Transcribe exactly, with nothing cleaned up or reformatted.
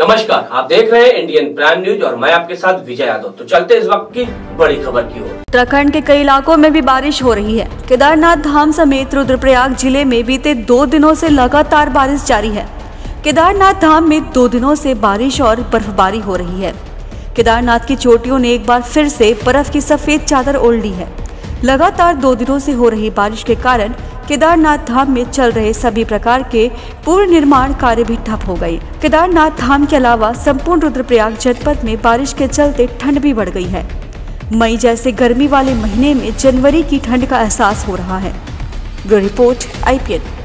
नमस्कार, आप देख रहे हैं इंडियन प्राइम न्यूज और मैं आपके साथ विजय यादव। तो चलते इस वक्त की बड़ी खबर की ओर। उत्तराखंड के कई इलाकों में भी बारिश हो रही है। केदारनाथ धाम समेत रुद्रप्रयाग जिले में बीते दो दिनों से लगातार बारिश जारी है। केदारनाथ धाम में दो दिनों से बारिश और बर्फबारी हो रही है। केदारनाथ की चोटियों ने एक बार फिर से बर्फ की सफेद चादर ओढ़ ली है। लगातार दो दिनों से हो रही बारिश के कारण केदारनाथ धाम में चल रहे सभी प्रकार के पूर्ण निर्माण कार्य भी ठप हो गए। केदारनाथ धाम के अलावा संपूर्ण रुद्रप्रयाग जनपद में बारिश के चलते ठंड भी बढ़ गई है। मई जैसे गर्मी वाले महीने में जनवरी की ठंड का एहसास हो रहा है। Bureau report I P N.